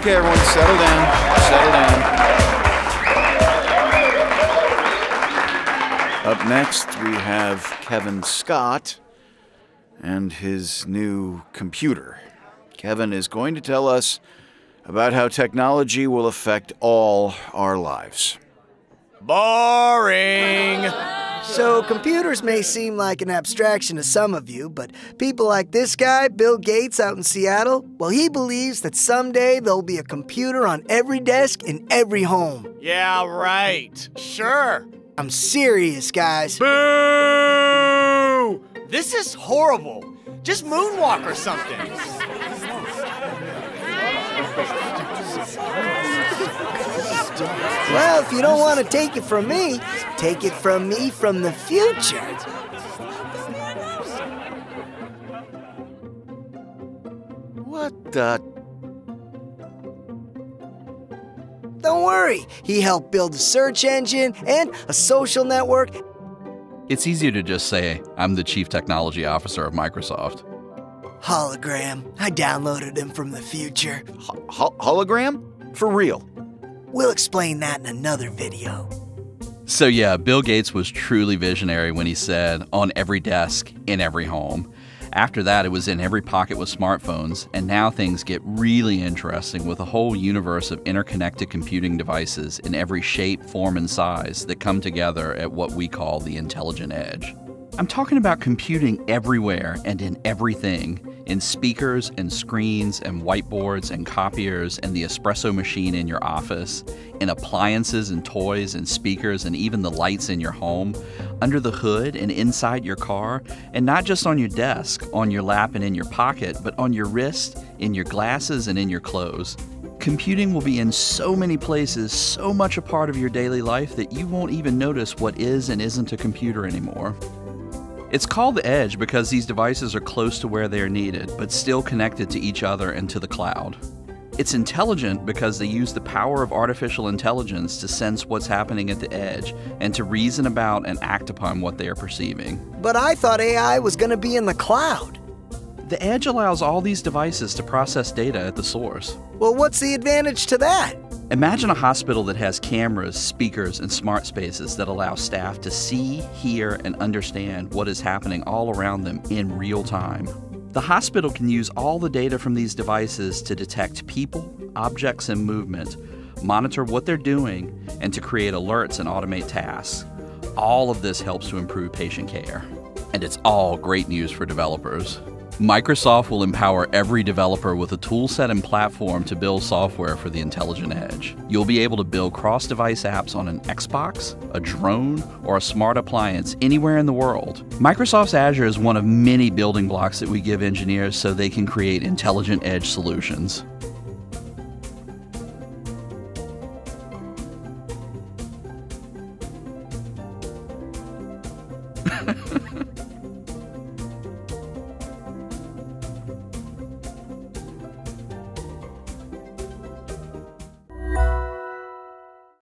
Okay, everyone, settle down. Settle down. Up next, we have Kevin Scott and his new computer. Kevin is going to tell us about how technology will affect all our lives. Boring! So, computers may seem like an abstraction to some of you, but people like this guy, Bill Gates out in Seattle, well, he believes that someday there'll be a computer on every desk in every home. Yeah, right. Sure. I'm serious, guys. Boo! This is horrible. Just moonwalk or something. Well, if you don't want to take it from me from the future. What the? Don't worry, he helped build a search engine and a social network. It's easier to just say, I'm the Chief Technology Officer of Microsoft. Hologram. I downloaded him from the future. Hologram? For real? We'll explain that in another video. So yeah, Bill Gates was truly visionary when he said, on every desk, in every home. After that, it was in every pocket with smartphones, and now things get really interesting with a whole universe of interconnected computing devices in every shape, form, and size that come together at what we call the intelligent edge. I'm talking about computing everywhere and in everything, in speakers and screens and whiteboards and copiers and the espresso machine in your office, in appliances and toys and speakers and even the lights in your home, under the hood and inside your car, and not just on your desk, on your lap and in your pocket, but on your wrist, in your glasses, and in your clothes. Computing will be in so many places, so much a part of your daily life that you won't even notice what is and isn't a computer anymore. It's called the edge because these devices are close to where they are needed, but still connected to each other and to the cloud. It's intelligent because they use the power of artificial intelligence to sense what's happening at the edge and to reason about and act upon what they are perceiving. But I thought AI was going to be in the cloud. The edge allows all these devices to process data at the source. Well, what's the advantage to that? Imagine a hospital that has cameras, speakers, and smart spaces that allow staff to see, hear, and understand what is happening all around them in real time. The hospital can use all the data from these devices to detect people, objects, and movement, monitor what they're doing, and to create alerts and automate tasks. All of this helps to improve patient care. And it's all great news for developers. Microsoft will empower every developer with a toolset and platform to build software for the intelligent edge. You'll be able to build cross-device apps on an Xbox, a drone, or a smart appliance anywhere in the world. Microsoft's Azure is one of many building blocks that we give engineers so they can create intelligent edge solutions.